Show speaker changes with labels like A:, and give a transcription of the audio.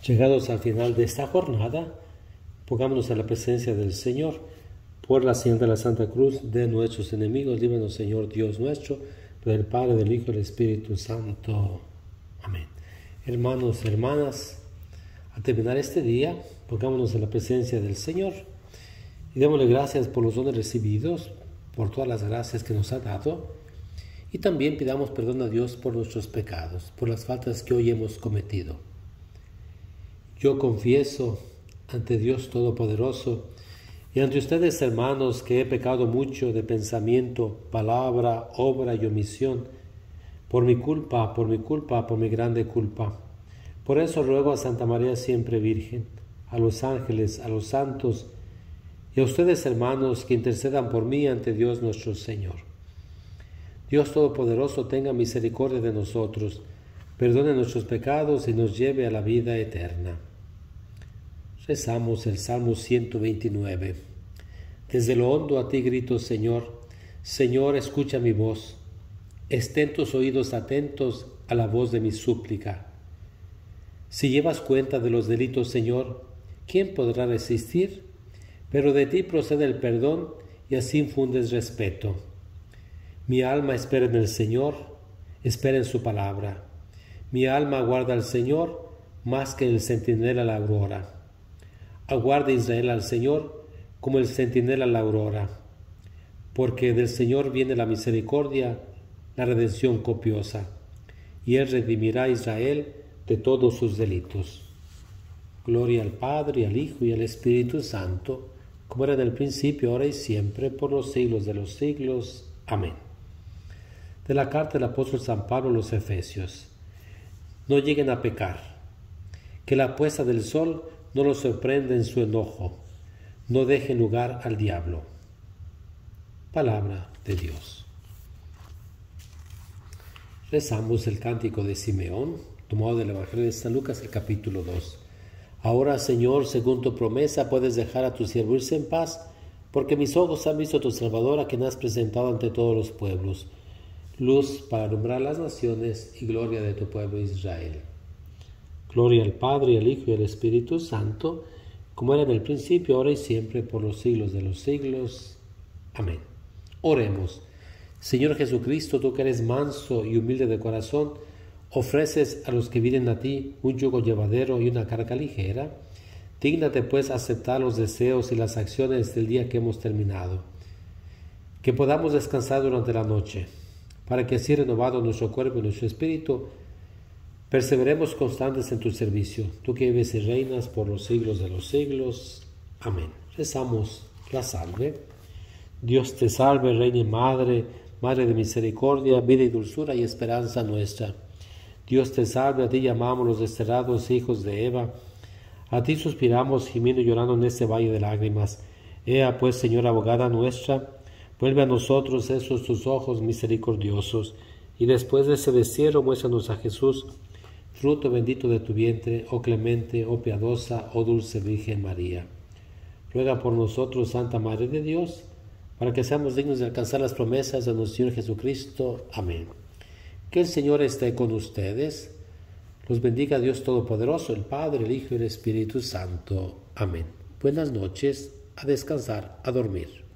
A: Llegados al final de esta jornada, pongámonos en la presencia del Señor. Por la señal de la Santa Cruz de nuestros enemigos, líbranos, Señor Dios nuestro, del Padre, del Hijo y del Espíritu Santo. Amén. Hermanos, hermanas, al terminar este día, pongámonos en la presencia del Señor y démosle gracias por los dones recibidos, por todas las gracias que nos ha dado, y también pidamos perdón a Dios por nuestros pecados, por las faltas que hoy hemos cometido. Yo confieso ante Dios Todopoderoso y ante ustedes, hermanos, que he pecado mucho de pensamiento, palabra, obra y omisión, por mi culpa, por mi grande culpa. Por eso ruego a Santa María siempre Virgen, a los ángeles, a los santos y a ustedes, hermanos, que intercedan por mí ante Dios nuestro Señor. Dios Todopoderoso tenga misericordia de nosotros, perdone nuestros pecados y nos lleve a la vida eterna. Rezamos el Salmo 129. Desde lo hondo a ti grito, Señor. Señor, escucha mi voz. Estén tus oídos atentos a la voz de mi súplica. Si llevas cuenta de los delitos, Señor, ¿quién podrá resistir? Pero de ti procede el perdón y así infundes respeto. Mi alma espera en el Señor, espera en su palabra. Mi alma aguarda al Señor más que el centinela a la aurora. Aguarda Israel al Señor como el centinela a la aurora, porque del Señor viene la misericordia, la redención copiosa, y Él redimirá a Israel de todos sus delitos. Gloria al Padre, al Hijo y al Espíritu Santo, como era en el principio, ahora y siempre, por los siglos de los siglos. Amén. De la carta del apóstol San Pablo a los Efesios. No lleguen a pecar, que la puesta del sol no los sorprenda en su enojo, no dejen lugar al diablo. Palabra de Dios. Rezamos el cántico de Simeón, tomado del Evangelio de San Lucas, el capítulo 2. Ahora, Señor, según tu promesa, puedes dejar a tu siervo irse en paz, porque mis ojos han visto a tu Salvador, a quien has presentado ante todos los pueblos, luz para alumbrar las naciones y gloria de tu pueblo Israel. Gloria al Padre, y al Hijo y al Espíritu Santo, como era en el principio, ahora y siempre, por los siglos de los siglos. Amén. Oremos. Señor Jesucristo, tú que eres manso y humilde de corazón, ofreces a los que vienen a ti un yugo llevadero y una carga ligera. Dígnate pues aceptar los deseos y las acciones del día que hemos terminado, que podamos descansar durante la noche, para que así renovado nuestro cuerpo y nuestro espíritu, perseveremos constantes en tu servicio, tú que vives y reinas por los siglos de los siglos. Amén. Rezamos la salve. Dios te salve, Reina y Madre, Madre de misericordia, vida y dulzura y esperanza nuestra. Dios te salve, a ti llamamos los desterrados hijos de Eva. A ti suspiramos, gimiendo y llorando en este valle de lágrimas. Ea pues, Señora abogada nuestra, vuelve a nosotros esos tus ojos misericordiosos, y después de ese destierro muéstranos a Jesús, fruto bendito de tu vientre, oh clemente, oh piadosa, oh dulce Virgen María. Ruega por nosotros, Santa Madre de Dios, para que seamos dignos de alcanzar las promesas de nuestro Señor Jesucristo. Amén. Que el Señor esté con ustedes. Los bendiga Dios Todopoderoso, el Padre, el Hijo y el Espíritu Santo. Amén. Buenas noches, a descansar, a dormir.